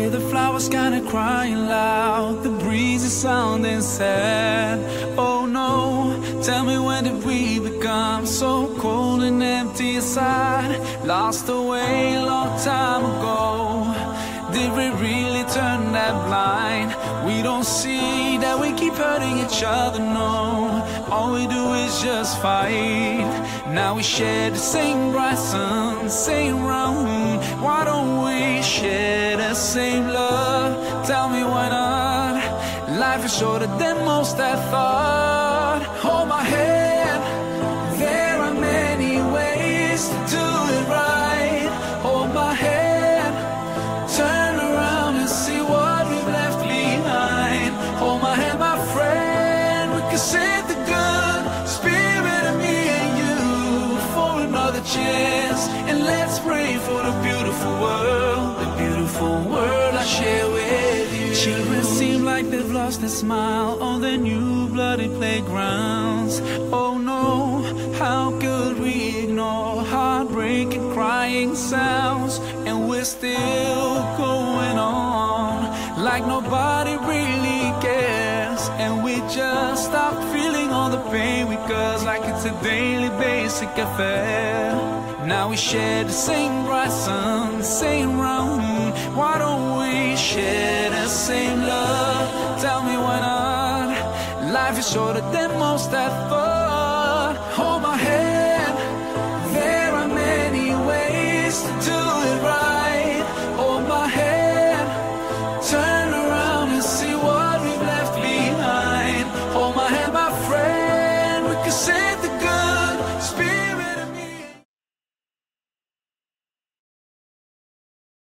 hear the flowers kinda crying loud, the breeze is sounding sad. Oh no, tell me, when did we become so cold and empty inside? Lost away a long time ago. Did we really turn that blind? We don't see that we keep hurting each other, no. All we do is just fight. Now we share the same bright sun, same round. Why don't we share the same love? Tell me why not? Life is shorter than most I thought. Hold my hand, there are many ways to do it right. Hold my hand, turn around and see what we've left behind. Hold my hand, my friend, we can save the good spirit of me and you for another chance. And let's pray for the beautiful world I share with you. Children seem like they've lost their smile on their new bloody playgrounds. Oh no, how could we ignore heartbreaking crying sounds? And we're still going on like nobody really cares. And we just stop feeling all the pain we cause, like it's a daily basic affair. Now we share the same bright sun, same round. Why don't we share the same love? Tell me why not? Life is shorter than most I thought.